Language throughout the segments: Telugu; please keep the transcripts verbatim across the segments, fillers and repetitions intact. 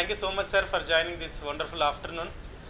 thank you so much, sir, for joining this wonderful afternoon.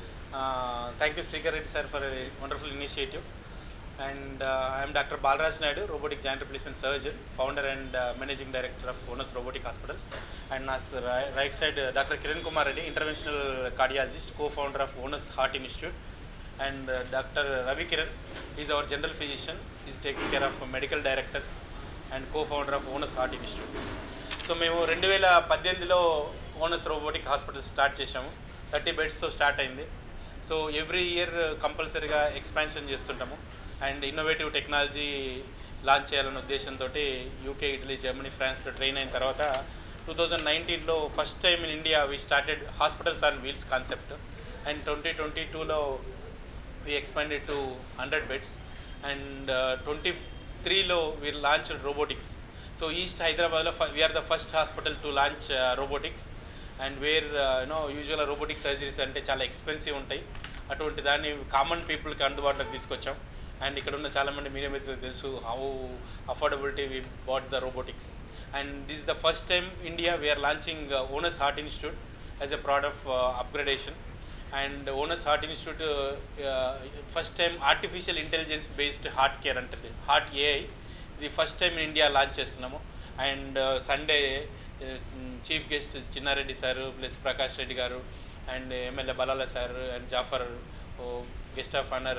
Uh, thank you, Srikar Reddy, sir, for a wonderful initiative. And uh, I am Doctor Balraj Naidu, robotic joint replacement surgeon, founder and uh, managing director of Onus Robotic Hospitals. And as right, right side, uh, Doctor Kiran Kumar Reddy, interventional cardiologist, co-founder of Onus Heart Institute. And uh, Doctor Ravi Kiran is our general physician. He is taking care of medical director and co-founder of Onus Heart Institute. So మేము రెండు వేల పద్దెనిమిదిలో ఓనస్ రోబోటిక్ హాస్పిటల్ స్టార్ట్ చేసాము. థర్టీ బెడ్స్తో స్టార్ట్ అయింది. సో ఎవ్రీ ఇయర్ కంపల్సరీగా ఎక్స్పాన్షన్ చేస్తుంటాము అండ్ ఇన్నోవేటివ్ టెక్నాలజీ లాంచ్ చేయాలనే ఉద్దేశంతో యూకే, ఇటలీ, జర్మనీ, ఫ్రాన్స్లో ట్రైన్ అయిన తర్వాత టూ థౌజండ్ నైన్టీన్లో first time in India we started hospitals on wheels concept and twenty twenty టూలో we expanded to hundred beds and twenty త్రీలో we launch robotics. So East Hyderabad, we are the first hospital to launch uh, robotics, and where uh, you know usual robotic surgeries ante chaala expensive untai, atonti danni common people ki andubaatloki తీసుకొచ్చాం. And ఇక్కడ ఉన్న చాలా మంది మీడియా మిత్రులకు తెలుసు how affordability we bought the robotics, and this is the first time India we are launching uh, Onus Heart Institute as a product of uh, upgradation. And Onus Heart Institute uh, uh, first time artificial intelligence based heart care antadi heart A I ఇది ఫస్ట్ టైం ఇండియా లాంచ్ చేస్తున్నాము. And Sunday chief guest Chinnareddy sir plus Prakash Reddy garu and MLA Balala sir and Jafar guest of honour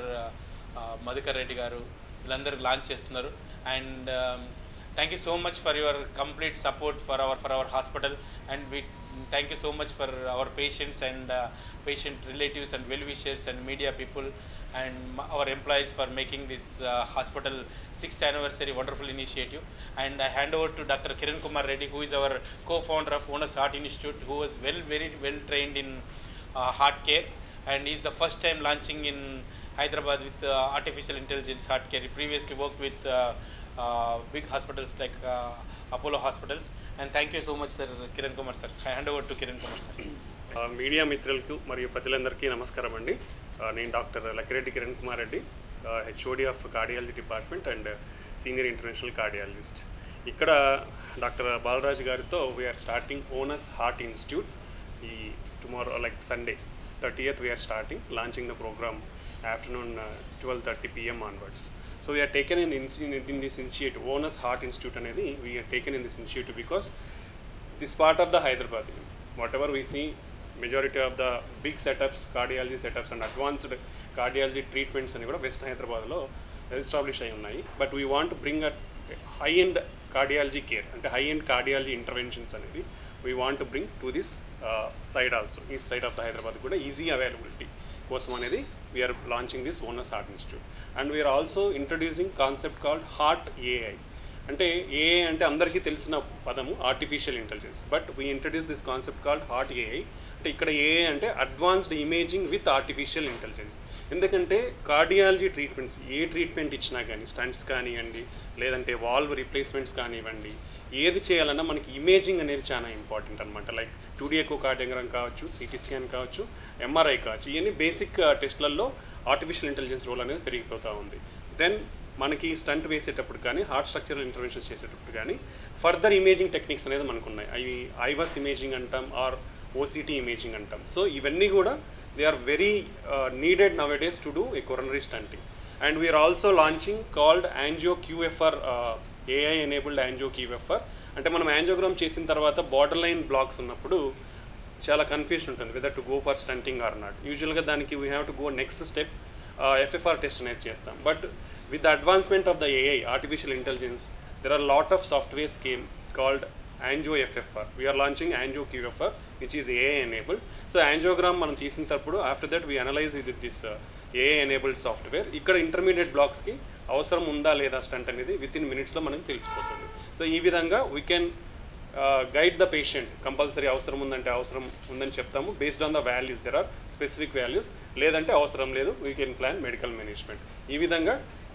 Madhukar Reddy garu వీళ్ళందరూ లాంచ్ చేస్తున్నారు. And thank you so much for your complete support for our for our hospital. And we thank you so much for our patients and patient relatives and well-wishers and media people and our employees for making this uh, hospital sixth anniversary wonderful initiative. And I hand over to Doctor Kiran Kumar Reddy, who is our co-founder of Onus Heart Institute, who was well very well trained in uh, heart care, and he is the first time launching in Hyderabad with uh, artificial intelligence heart care. He previously worked with uh, uh, big hospitals like uh, Apollo hospitals. And thank you so much, sir, Kiran Kumar sir. I hand over to Kiran Kumar sir. Media మిత్రులకు మరియు ప్రజలందరికీ నమస్కారం అండి. నేను doctor Lakkireddy Kiran Kumar Reddy, HOD of cardiology department and senior international cardiologist. ఇక్కడ డాక్టర్ బాలరాజ్ గారితో we are starting Onus heart institute. ఈ tomorrow like Sunday thirtieth we are starting launching the program afternoon twelve thirty PM onwards. So we are taken in in this institute Onus heart institute అనేది we are taken in this institute because this part of the Hyderabad whatever we see majority of the big setups, cardiology setups and advanced cardiology treatments అని కూడా వెస్ట్ హైదరాబాద్లో ఎస్టాబ్లిష్ అయి ఉన్నాయి. But we want bring a high end cardiology care అంటే హై ఎండ్ కార్డియాలజీ ఇంటర్వెన్షన్స్ అనేది we want bring to this side also. ఈ సైడ్ ఆఫ్ ద హైదరాబాద్ కూడా ఈజీ అవైలబిలిటీ కోసం అనేది we are launching this Onus heart institute. And we are also introducing concept called heart AI. అంటే ఏఐ అంటే అందరికీ తెలిసిన పదము artificial intelligence, but we introduce this concept called heart AI. అంటే ఇక్కడ ఏఐ అంటే advanced imaging with artificial intelligence. ఎందుకంటే కార్డియాలజీ ట్రీట్మెంట్స్ ఏ ట్రీట్మెంట్ ఇచ్చినా కానీ స్టంట్స్ కానివ్వండి లేదంటే వాల్వ్ రీప్లేస్మెంట్స్ కానివ్వండి ఏది చేయాలన్నా మనకి ఇమేజింగ్ అనేది చాలా ఇంపార్టెంట్ అనమాట. Like two D echocardiogram కావచ్చు, సిటీ స్కాన్ కావచ్చు, ఎంఆర్ఐ కావచ్చు, ఇవన్నీ బేసిక్ టెస్ట్లలో ఆర్టిఫిషియల్ ఇంటెలిజెన్స్ రోల్ అనేది పెరిగిపోతూ ఉంది. దెన్ మనకి స్టంట్ వేసేటప్పుడు కానీ హార్ట్ స్ట్రక్చరల్ ఇంటర్వెన్షన్స్ చేసేటప్పుడు కానీ ఫర్దర్ ఇమేజింగ్ టెక్నిక్స్ అనేది మనకు ఉన్నాయి. అవి ఐవస్ ఇమేజింగ్ అంటాం ఆర్ ఓసిటీ ఇమేజింగ్ అంటాం. సో ఇవన్నీ కూడా they are very needed nowadays to do a coronary stenting. And we are also launching called angio QFR, AI enabled angio QFR. అంటే మనం యాంజియోగ్రామ్ చేసిన తర్వాత బార్డర్ లైన్ బ్లాక్స్ ఉన్నప్పుడు చాలా కన్ఫ్యూజన్ ఉంటుంది whether to go for stenting or not. యూజువల్గా దానికి we have to go next step FFR test అనేది చేస్తాం. But with the advancement of the A I, artificial intelligence, there are a lot of softwares came called Angio F F R. We are launching Angio Q F R, which is A I enabled. So angiogram మనం చేసిన తప్పుడు after that we analyze it with this uh, A I enabled software. ఇక్కడ ఇంటర్మీడియట్ బ్లాక్స్ కి అవసరం ఉందా లేదా స్టంట్ అనేది విత్ ఇన్ మినిట్స్లో మనకి తెలిసిపోతుంది. సో ఈ విధంగా we can guide the patient. Compulsory అవసరం ఉందంటే అవసరం ఉందని చెప్తాము based on the values. There are specific values. లేదంటే అవసరం లేదు, we can plan medical management. ఈ విధంగా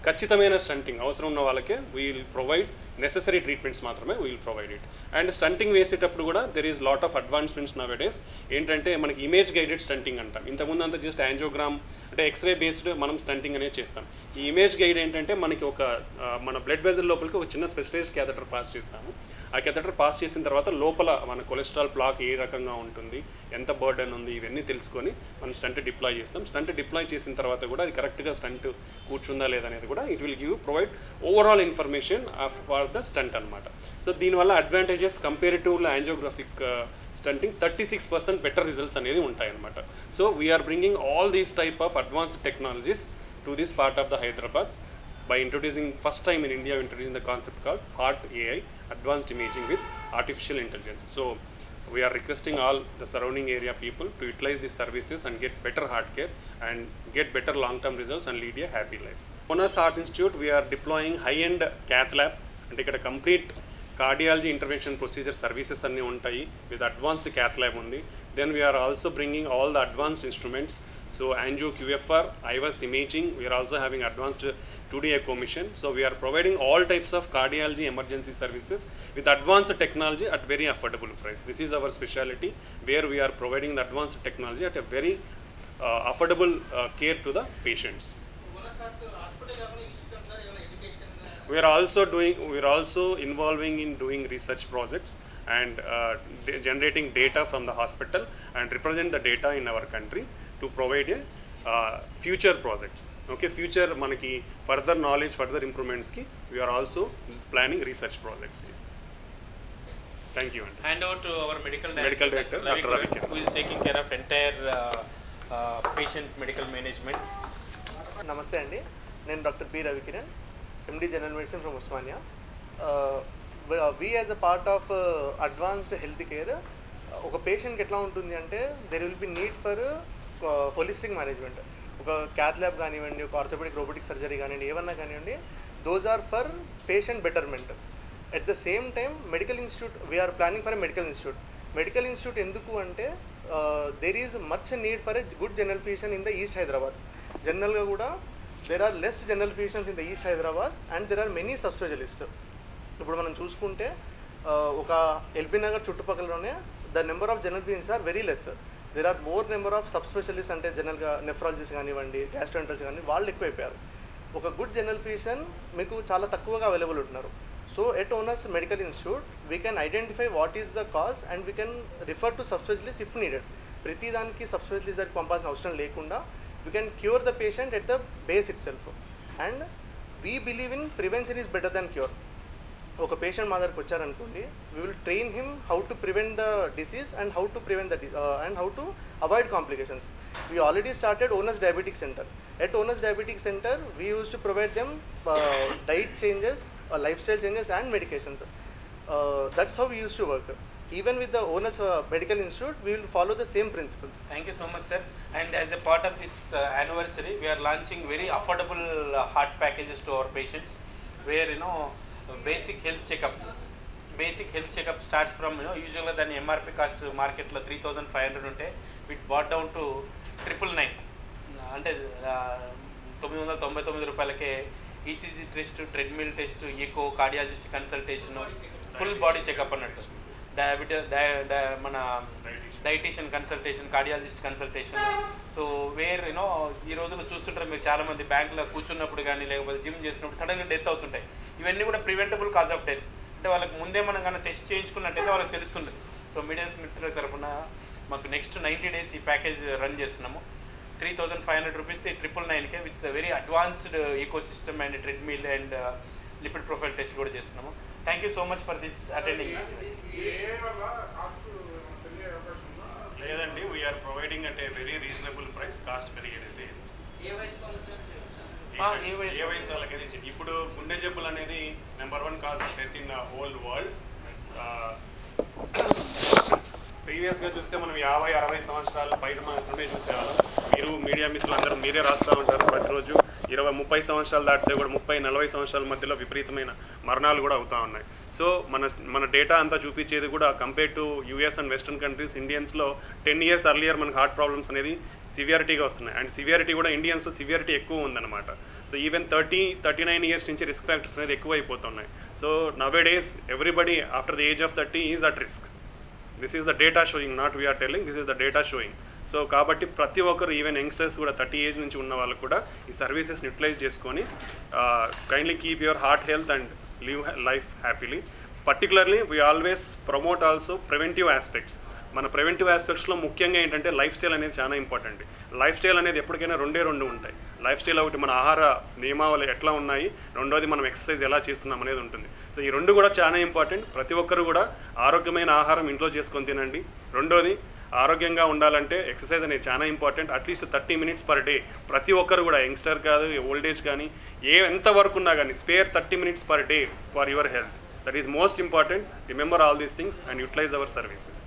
ఖచ్చితమైన స్టంటింగ్ అవసరం ఉన్న వాళ్ళకే we will provide necessary treatments మాత్రమే we will provide it. And stenting వేసేటప్పుడు కూడా there is lot of advancements nowadays. ఏంటంటే మనకి ఇమేజ్ గైడెడ్ స్టంటింగ్ అంటాం. ఇంతకుముందు అంతా జస్ట్ యాంజియోగ్రామ్ అంటే ఎక్స్రే బేస్డ్ మనం స్టంటింగ్ అనేది చేస్తాం. ఈ ఇమేజ్ గైడ్ ఏంటంటే మనకి ఒక మన బ్లడ్ వెజల్ లోపలికి ఒక చిన్న స్పెషలైజ్డ్ క్యాథెటర్ పాస్ చేస్తాము. ఆ క్యాథెటర్ పాస్ చేసిన తర్వాత లోపల మన కొలెస్ట్రాల్ ప్లాక్ ఏ రకంగా ఉంటుంది, ఎంత బర్డెన్ ఉంది, ఇవన్నీ తెలుసుకొని మనం స్టంట్ డిప్లాయ్ చేస్తాం. స్టంట్ డిప్లాయ్ చేసిన తర్వాత కూడా అది కరెక్ట్గా స్టంట్ కూర్చుందా లేదనేది కూడా it will give provide overall information for the stent అనమాట. సో దీనివల్ల అడ్వాంటేజెస్ కంపేరిటివ్లో angiographic stenting thirty six percent better results అనేది ఉంటాయన్నమాట. So we are bringing all these type of advanced technologies to this part of the Hyderabad by introducing first time in India introducing the concept called HEART A I, advanced imaging with artificial intelligence. So we are requesting all the surrounding area people to utilize these services and get better heart care and get better long term results and lead a happy life. Monas Heart Institute we are deploying high end cath lab and take a complete cardiology intervention procedure services anni untayi with advanced cath lab undi. Then we are also bringing all the advanced instruments, so angio Q F R, I V A S imaging, we are also having advanced two D echo mission. So we are providing all types of cardiology emergency services with advanced technology at very affordable price. This is our specialty, where we are providing the advanced technology at a very uh, affordable uh, care to the patients. We are also doing, we are also involving in doing research projects and uh, generating data from the hospital and represent the data in our country to provide a uh, future projects. Okay, future manaki further knowledge, further improvements ki we are also planning research projects. Thank you. Hand over to our medical director, medical director Doctor Ravi Kiran, who is taking care of entire uh, uh, patient medical management. Namaste andi, nenu Doctor P Ravi Kiran, M D General Medicine from Osmania. Uh, we as a part of uh, advanced health care, ఒక పేషెంట్కి ఎట్లా ఉంటుంది అంటే there will be need for holistic management. ఒక క్యాత్ ల్యాబ్ కానివ్వండి, ఒక ఆర్థోపెడిక్ రోబోటిక్ సర్జరీ కానివ్వండి, ఏమన్నా కానివ్వండి, those are for patient betterment. At the same time medical institute we are planning for a medical institute. Medical institute ఎందుకు అంటే there is much need for a good general physician in the East Hyderabad. జనరల్గా కూడా there are less general physicians in the East Hyderabad and there are many sub specialists. ఇప్పుడు మనం చూసుకుంటే ఒక ఎల్బీ నగర్ చుట్టుపక్కలలోనే the number of general physicians are very less. There are more number of sub specialist, అంటే జనరల్గా నెఫ్రాలజిస్ట్ కానివ్వండి, గ్యాస్ట్రోఎంట్రాలజిస్ట్ కానీ వాళ్ళు ఎక్కువైపోయారు. ఒక గుడ్ జనరల్ ఫిజిషియన్ మీకు చాలా తక్కువగా అవైలబుల్ ఉంటున్నారు. So at Onus medical institute we can identify what is the cause and we can refer to sub specialist if needed. ప్రతి దానికి సబ్ స్పెషలిస్ట్ దగ్గరికి పంపాల్సిన అవసరం లేకుండా we can cure the patient at the base itself. And we believe in prevention is better than cure. ఒక పేషెంట్ మా దగ్గరకు వచ్చారనుకోండి, we will train him how to prevent the disease and how to prevent the and how to avoid complications. We already started Onus diabetic centre. At Onus diabetic centre we use to provide them diet changes, lifestyle changes and medications. That's how we use to work. Even with the owners uh, medical institute, we will follow the same principle. Thank you so much, sir. And as a part of this uh, anniversary, we are launching very affordable uh, heart packages to our patients, where you know basic health checkup. Basic health checkup starts from you know usually than M R P cost market lo three thousand five hundred unte it brought down to triple nine. అంటే తొమ్మిది వందల తొంభై తొమ్మిది రూపాయలకే ECG test, treadmill test, echo, cardiologist consultation, full body checkup అన్నట్టు, డయాబెటీ మన dietitian consultation, cardiologist consultation. So where you know ఈ రోజుల్లో చూస్తుంటారు మీరు చాలామంది బ్యాంకులో కూర్చున్నప్పుడు కానీ లేకపోతే జిమ్ చేస్తున్నప్పుడు సడన్గా డెత్ అవుతుంటాయి. ఇవన్నీ కూడా ప్రివెంటబుల్ కాజ్ ఆఫ్ డెత్. అంటే వాళ్ళకి ముందే మనం కానీ టెస్ట్ చేయించుకున్నట్టయితే వాళ్ళకి తెలుస్తుంది. సో మీడియా మిత్రుల తరఫున మాకు నెక్స్ట్ నైంటీ డేస్ ఈ ప్యాకేజ్ రన్ చేస్తున్నాము. Three thousand five hundred rupees triple నైన్కే with very advanced echo system and treadmill and lipid profile test కూడా చేస్తున్నాము. Thank you so much for this attending this. లేదండి, వీఆర్ ప్రొవైడింగ్ అంటే వెరీ రీజనబుల్ ప్రైస్, కాస్ట్ పెరిగేది లేదు. ఏ వయసు వాళ్ళకైతే ఇప్పుడు గుండె జబ్బులు అనేది number one cause of death in whole world. ప్రీవియస్గా చూస్తే మనం యాభై అరవై సంవత్సరాల పైన మాత్రమే చూసేవాళ్ళం. మీరు మీడియా మిత్రులు అందరూ మీరే రాస్తూ ఉంటారు ప్రతిరోజు ఇరవై ముప్పై సంవత్సరాలు దాటితే కూడా ముప్పై నలభై సంవత్సరాల మధ్యలో విపరీతమైన మరణాలు కూడా అవుతూ ఉన్నాయి. సో మన మన డేటా అంతా చూపించేది కూడా compare to US and western countries, ఇండియన్స్లో టెన్ ఇయర్స్ అర్లియర్ మనకు హార్ట్ ప్రాబ్లమ్స్ అనేది సివియారిటీగా వస్తున్నాయి. అండ్ సివియారిటీ కూడా ఇండియన్స్లో సివియారిటీ ఎక్కువ ఉందన్నమాట. So even thirty thirty nine years నుంచి రిస్క్ ఫ్యాక్టర్స్ అనేది ఎక్కువ అయిపోతున్నాయి. So nowadays everybody after the age of thirty is at risk. This is the data showing, not we are telling, this is the data showing. So కాబట్టి ప్రతి ఒక్కరు ఈవెన్ యంగ్స్టర్స్ కూడా థర్టీ ఏజ్ నుంచి ఉన్న వాళ్ళు కూడా ఈ సర్వీసెస్ని యూటిలైజ్ చేసుకొని kindly keep your heart health and live life happily. Particularly we always promote also preventive aspects. మన ప్రివెంటివ్ ఆస్పెక్ట్స్లో ముఖ్యంగా ఏంటంటే లైఫ్ స్టైల్ అనేది చాలా ఇంపార్టెంట్. లైఫ్ స్టైల్ అనేది ఎప్పటికైనా రెండే రెండు ఉంటాయి. లైఫ్ స్టైల్ ఒకటి మన ఆహార నియమావళి ఎట్లా ఉన్నాయి, రెండోది మనం ఎక్సర్సైజ్ ఎలా చేస్తున్నాం అనేది ఉంటుంది. సో ఈ రెండు కూడా చాలా ఇంపార్టెంట్. ప్రతి ఒక్కరు కూడా ఆరోగ్యమైన ఆహారం ఇంట్లో చేసుకొని తినండి. రెండోది ఆరోగ్యంగా ఉండాలంటే ఎక్సర్సైజ్ అనేది చాలా important. At least thirty minutes per day ప్రతి ఒక్కరు కూడా, యంగ్స్టర్ కాదు ఓల్డ్ ఏజ్ కానీ ఏ ఎంతవరకు ఉన్నా కానీ spare thirty minutes per day for your health. That is most important. Remember all these things and utilize our services.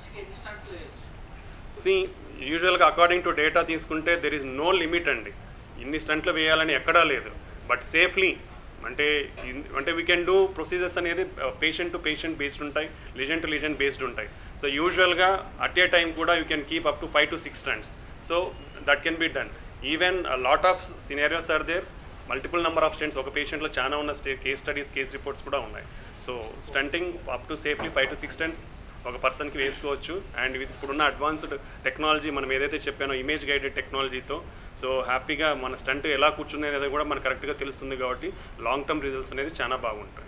See యూజువల్గా అకార్డింగ్ టు డేటా తీసుకుంటే దెర్ ఈజ్ నో లిమిట్ అండి. ఇన్ని స్టంట్లు వేయాలని ఎక్కడా లేదు. బట్ సేఫ్లీ అంటే అంటే వీ కెన్ డూ ప్రొసీజర్స్ అనేది పేషెంట్ టు పేషెంట్ బేస్డ్ ఉంటాయి, లిజన్ టు లిజన్ బేస్డ్ ఉంటాయి. సో యూజువల్గా అట్ ఏ టైం కూడా you can keep up to five to six stents. So that can be done. Even lot of scenarios are there. Multiple number of stents ఒక పేషెంట్లో చాలా ఉన్న స్టే కేస్ స్టడీస్ కేస్ రిపోర్ట్స్ కూడా ఉన్నాయి. So stenting up to safely five to six stents ఒక పర్సన్కి వేసుకోవచ్చు. అండ్ విత్ ఇప్పుడున్న అడ్వాన్స్డ్ టెక్నాలజీ మనం ఏదైతే చెప్పానో ఇమేజ్ గైడెడ్ టెక్నాలజీతో సో హ్యాపీగా మన స్టంట్ ఎలా కూర్చుంది అనేది కూడా మనకు కరెక్ట్గా తెలుస్తుంది. కాబట్టి లాంగ్ టర్మ్ రిజల్ట్స్ అనేది చాలా బాగుంటాయి.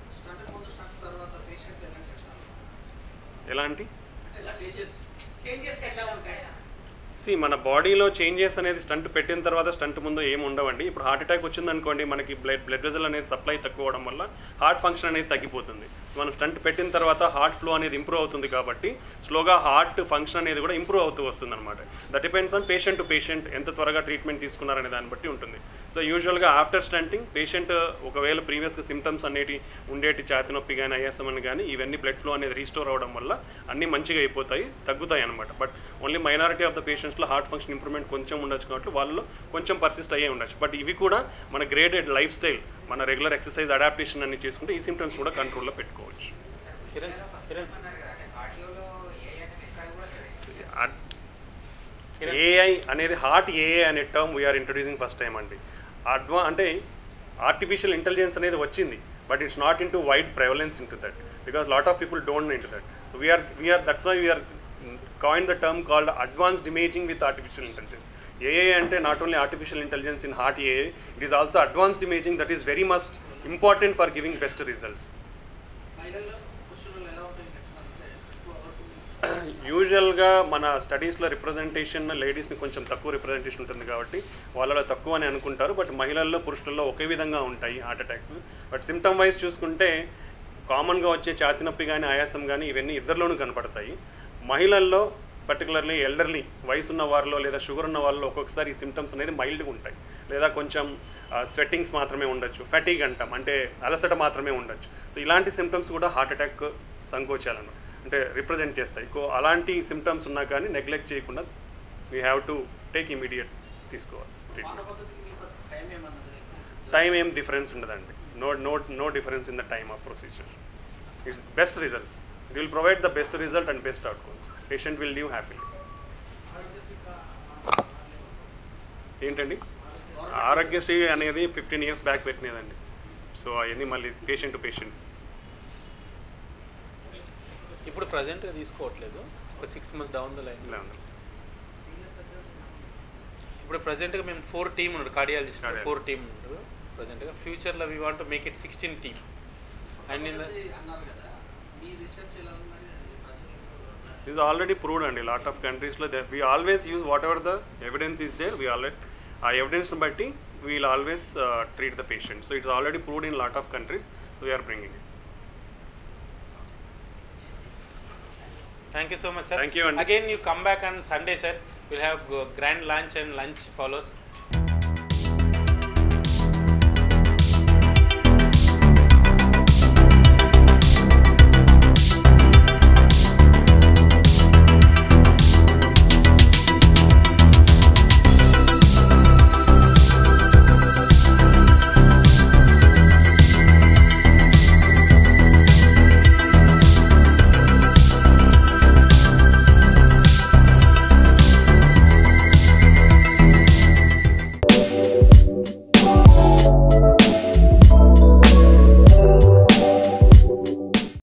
ఎలాంటి సి మన బాడీలో చేంజెస్ అనేది స్టంట్ పెట్టిన తర్వాత స్టంట్ ముందు ఏమి ఉండవండి. ఇప్పుడు హార్ట్ అటాక్ వచ్చిందనుకోండి, మనకి బ్లడ్ బ్లడ్ వెజల్ అనేది సప్లై తక్కువ అవడం వల్ల హార్ట్ ఫంక్షన్ అనేది తగ్గిపోతుంది. మనం స్టంట్ పెట్టిన తర్వాత హార్ట్ ఫ్లో అనేది ఇంప్రూవ్ అవుతుంది కాబట్టి స్లోగా హార్ట్ ఫంక్షన్ అనేది కూడా ఇంప్రూవ్ అవుతూ వస్తుంది అనమాట. That depends on patient to patient ఎంత త్వరగా ట్రీట్మెంట్ తీసుకున్నారనే దాన్ని బట్టి ఉంటుంది. సో యూజువల్గా ఆఫ్టర్ స్టంటింగ్ పేషెంట్ ఒకవేళ ప్రీవియస్గా సిమ్టమ్స్ అనేటి ఉండేటి ఛాతి నొప్పి కానీ ఐఎస్ఎం అని కానీ ఇవన్నీ బ్లడ్ ఫ్లో అనేది రీస్టోర్ అవ్వడం వల్ల అన్నీ మంచిగా అయిపోతాయి, తగ్గుతాయి అనమాట. But only minority of the పేషెంట్స్లో హార్ట్ ఫంక్షన్ ఇంప్రూవ్మెంట్ కొంచెం ఉండొచ్చు కాబట్టి వాళ్ళలో కొంచెం పర్సిస్ట్ అయ్యే ఉండొచ్చు. బట్ ఇవి కూడా మన గ్రేడెడ్ లైఫ్ స్టైల్, మన రెగ్యులర్ ఎక్సర్సైజ్ అడాప్టేషన్ అన్ని చేసుకుంటే ఈ సిమ్టమ్స్ కూడా కంట్రోల్లో పెట్టుకోవచ్చు. ఏఐ అనేది హార్ట్ ఏఐ అనే term we are introducing first time అండి. అడ్వా అంటే ఆర్టిఫిషియల్ ఇంటెలిజెన్స్ అనేది వచ్చింది, but it's not into wide prevalence into that because lot of people don't know into that. We are we are that's why we are coined the term called advanced imaging with artificial intelligence. A I ante not only artificial intelligence in heart A I, it is also advanced imaging that is very much important for giving best results. యూజువల్గా మన స్టడీస్లో రిప్రజెంటేషన్ లేడీస్ని కొంచెం తక్కువ రిప్రజెంటేషన్ ఉంటుంది కాబట్టి వాళ్ళలో తక్కువ అని అనుకుంటారు. బట్ మహిళల్లో పురుషులలో ఒకే విధంగా ఉంటాయి heart attacks. But symptom wise చూసుకుంటే కామన్గా వచ్చే ఛాతి నొప్పి కానీ ఆయాసం కానీ ఇవన్నీ ఇద్దరిలోనూ కనపడతాయి. మహిళల్లో పర్టికులర్లీ ఎల్డర్లీ వయసు ఉన్న వారిలో లేదా షుగర్ ఉన్న వాళ్ళలో ఒక్కొక్కసారి ఈ సిమ్టమ్స్ అనేది మైల్డ్గా ఉంటాయి, లేదా కొంచెం స్వెట్టింగ్స్ మాత్రమే ఉండొచ్చు, ఫెటీగ్ అంటాం అంటే అలసట మాత్రమే ఉండొచ్చు. సో ఇలాంటి సిమ్టమ్స్ కూడా హార్ట్ అటాక్ సంకోచాలను అంటే రిప్రజెంట్ చేస్తాయి. అలాంటి సిమ్టమ్స్ ఉన్నా కానీ నెగ్లెక్ట్ చేయకుండా we have to take immediate తీసుకోవాలి ట్రీట్మెంట్. టైం ఏం డిఫరెన్స్ ఉండదండి. No no no difference in the time of procedure. It's best results. It will provide the best result and best outcomes. Patient will live happily. ఏంటండి ఆరోగ్యశ్రీ అనేది ఫిఫ్టీన్ ఇయర్స్ బ్యాక్ పెట్టినదండి. సో అవన్నీ మళ్ళీ పేషెంట్ టు పేషెంట్. ఇప్పుడు ప్రజెంట్గా తీసుకోవట్లేదు, ఒక six months down the line. ఇప్పుడు ప్రజెంట్గా మేము ఫోర్ టీమ్ ఉన్నారు, కార్డియాలజిస్ట్ ఫోర్ టీమ్ ఉన్నారు ప్రజెంట్గా. ఫ్యూచర్లో we want to make it sixteen team. And in the is already proved and a lot of countries lo we always use whatever the evidence is there. We already uh, evidence nu batti we will always uh, treat the patient. So it's already proved in lot of countries, so we are bringing it. Thank you so much, sir. Thank you. Again you come back on Sunday, sir. We'll have grand lunch and lunch follows.